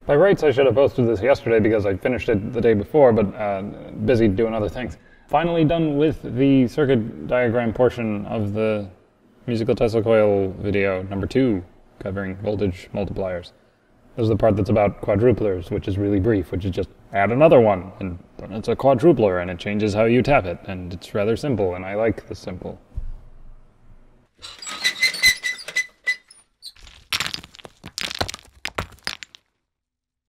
By rights, I should have posted this yesterday because I finished it the day before, but busy doing other things. Finally done with the circuit diagram portion of the musical Tesla coil video number 2, covering voltage multipliers. This is the part that's about quadruplers, which is really brief, which is just add another one, and then it's a quadrupler, and it changes how you tap it, and it's rather simple, and I like the simple.